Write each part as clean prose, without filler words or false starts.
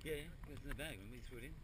Yeah, it was in the bag when we threw it in.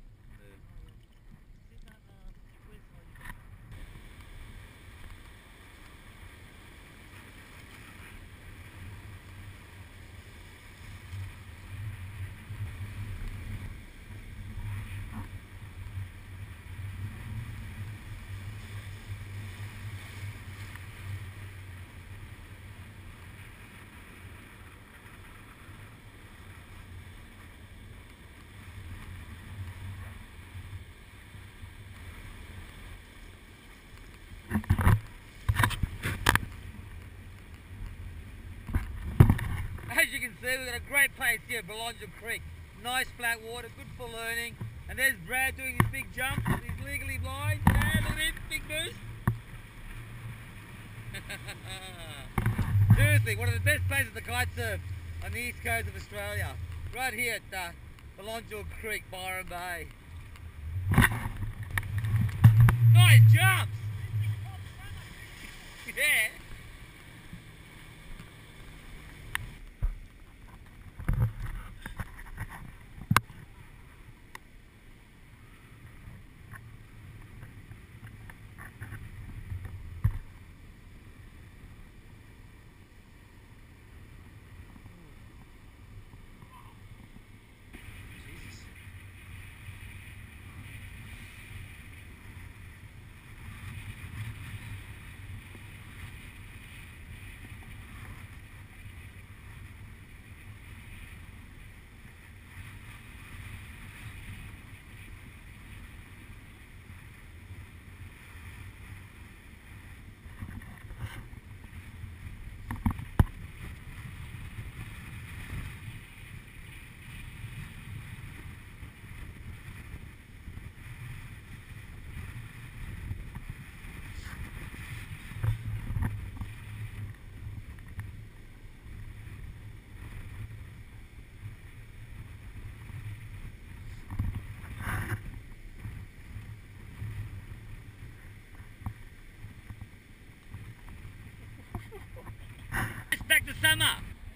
As you can see, we've got a great place here, Belongil Creek. Nice flat water, good for learning. And there's Brad doing his big jump. He's legally blind. Yeah, look at him, big boost. Seriously, one of the best places to kite surf on the east coast of Australia. Right here at Belongil Creek, Byron Bay. Nice jumps! Yeah. Back to summer.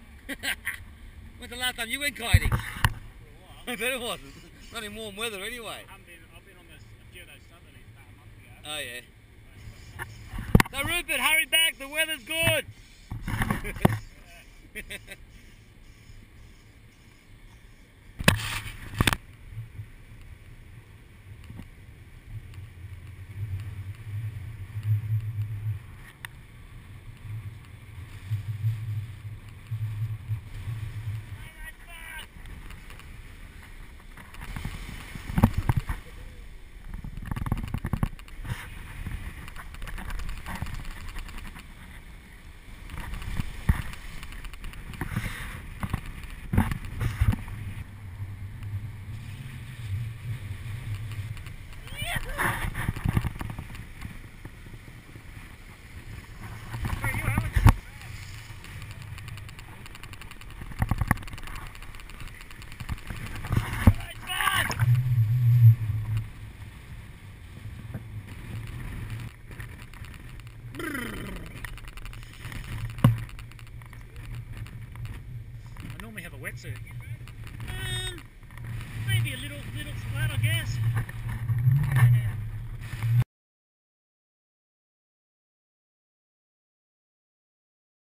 When's the last time you went kiting? I bet it wasn't. Not in warm weather anyway. I've been on a few of those Saturdays about a month ago. Oh yeah. So Rupert, hurry back, the weather's good. I normally have a wetsuit.